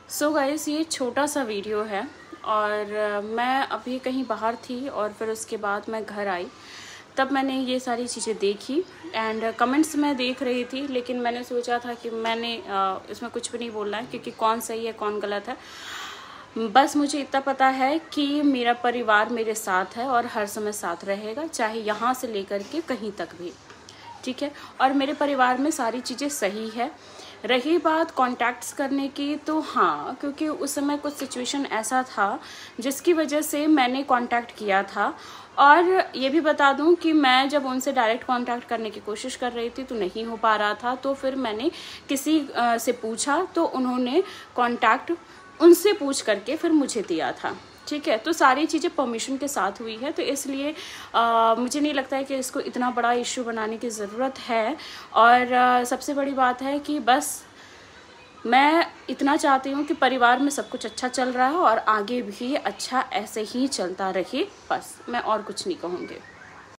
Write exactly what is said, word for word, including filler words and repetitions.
So guys, ये छोटा सा वीडियो है और मैं अभी कहीं बाहर थी और फिर उसके बाद मैं घर आई, तब मैंने ये सारी चीज़ें देखी एंड कमेंट्स में देख रही थी, लेकिन मैंने सोचा था कि मैंने इसमें कुछ भी नहीं बोलना है क्योंकि कौन सही है कौन गलत है। बस मुझे इतना पता है कि मेरा परिवार मेरे साथ है और हर समय साथ रहेगा, चाहे यहाँ से लेकर के कहीं तक भी, ठीक है। और मेरे परिवार में सारी चीज़ें सही है। रही बात कॉन्टैक्ट्स करने की, तो हाँ, क्योंकि उस समय कुछ सिचुएशन ऐसा था जिसकी वजह से मैंने कांटेक्ट किया था। और ये भी बता दूं कि मैं जब उनसे डायरेक्ट कांटेक्ट करने की कोशिश कर रही थी तो नहीं हो पा रहा था, तो फिर मैंने किसी आ, से पूछा तो उन्होंने कांटेक्ट उनसे पूछ करके फिर मुझे दिया था, ठीक है। तो सारी चीज़ें परमिशन के साथ हुई है, तो इसलिए आ, मुझे नहीं लगता है कि इसको इतना बड़ा इश्यू बनाने की ज़रूरत है। और आ, सबसे बड़ी बात है कि बस मैं इतना चाहती हूँ कि परिवार में सब कुछ अच्छा चल रहा है और आगे भी अच्छा ऐसे ही चलता रहे, बस मैं और कुछ नहीं कहूँगी।